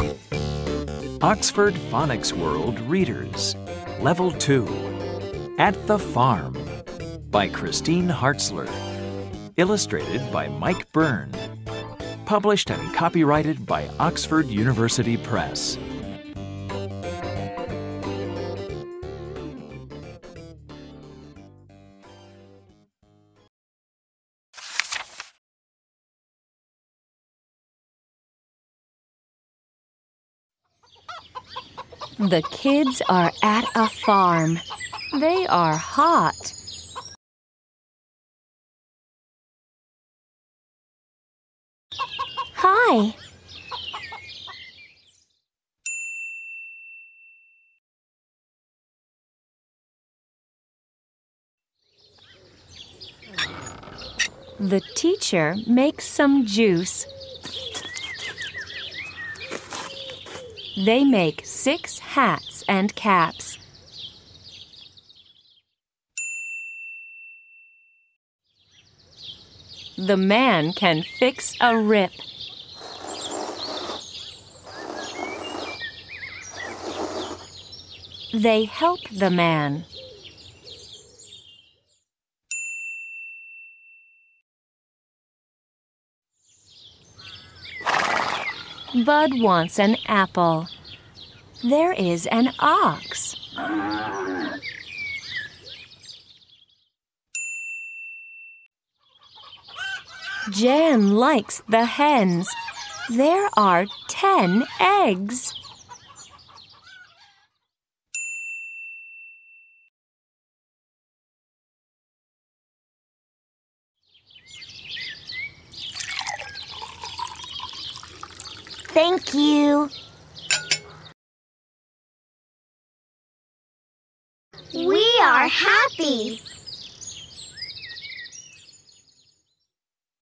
Oxford Phonics World Readers, Level 2, At the Farm, by Christine Hartzler. Illustrated by Mike Byrne. Published and copyrighted by Oxford University Press. The kids are at a farm. They are hot. Hi. The teacher makes some juice. They make 6 hats and caps. The man can fix a rip. They help the man. Bud wants an apple. There is an ox. Jan likes the hens. There are 10 eggs. Thank you. We are happy.